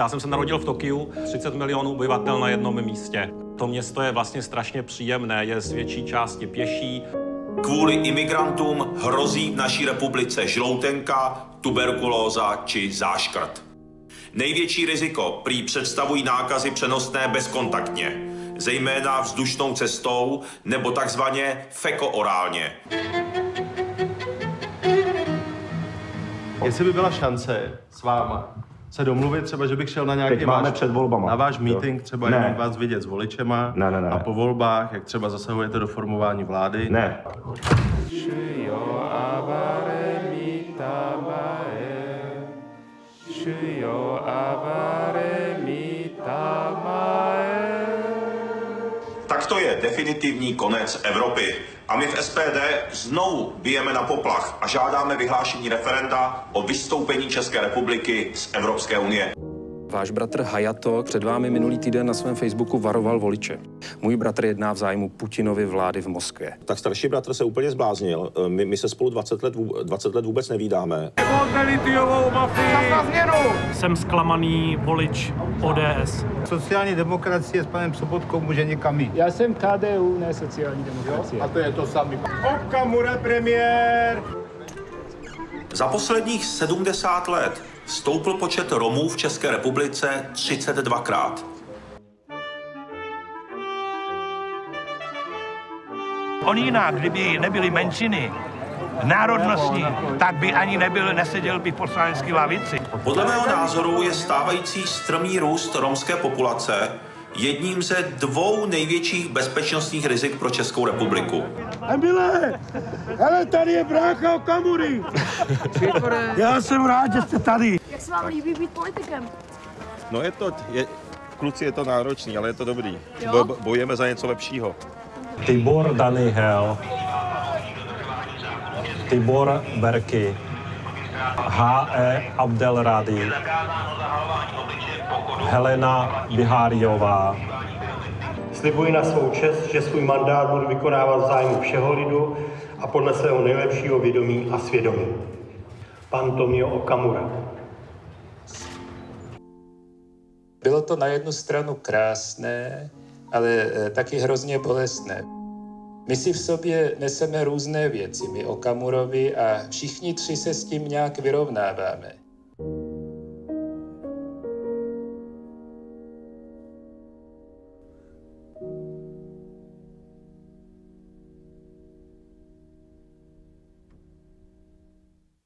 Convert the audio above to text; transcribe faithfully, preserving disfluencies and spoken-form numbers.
Já jsem se narodil v Tokiu, třicet milionů obyvatel na jednom místě. To město je vlastně strašně příjemné, je z větší části pěší. Kvůli imigrantům hrozí v naší republice žloutenka, tuberkulóza či záškrt. Největší riziko prý představují nákazy přenosné bezkontaktně, zejména vzdušnou cestou nebo takzvaně fekoorálně. Jestli by byla šance s váma se domluvit třeba, že bych šel na nějaký váš, před volbama. na váš meeting, třeba ne. jenom vás vidět s voličema ne, ne, ne. a po volbách, jak třeba zasahujete do formování vlády. Ne. Tak to je definitivní konec Evropy. A my v S P D znovu bijeme na poplach a žádáme vyhlášení referenda o vystoupení České republiky z Evropské unie. Váš bratr Hayato před vámi minulý týden na svém Facebooku varoval voliče. Můj bratr jedná v zájmu Putinovy vlády v Moskvě. Tak starší bratr se úplně zbláznil. My, my se spolu dvacet let, dvacet let vůbec nevídáme. Jsem zklamaný volič O D S. Sociální demokracie s panem Sobotkou může někam jít. Já jsem K D U, ne sociální demokracie. A to je to samý. Okamura premiér! Za posledních sedmdesát let stoupl počet Romů v České republice třicet dvakrát. Oni jinak, kdyby nebyly menšiny národnostní, tak by ani nebyl, neseděl by v poslanecké lavici. Podle mého názoru je stávající strmý růst romské populace jedním ze dvou největších bezpečnostních rizik pro Českou republiku. Emile, hele, tady je brácha Okamury. Já jsem rád, že jste tady. Jak se vám líbí být politikem? No je to, je, kluci, je to náročný, ale je to dobrý. Jo? Bo, bojujeme za něco lepšího. Tibor Daniel, Tibor Berky, H E Abdelradi, Helena Biháriová. Slibuji na svou čest, že svůj mandát budu vykonávat v zájmu všeho lidu a podle svého nejlepšího vědomí a svědomí. Pan Tomio Okamura. Bylo to na jednu stranu krásné, ale taky hrozně bolestné. My si v sobě neseme různé věci, my Okamurovi, a všichni tři se s tím nějak vyrovnáváme.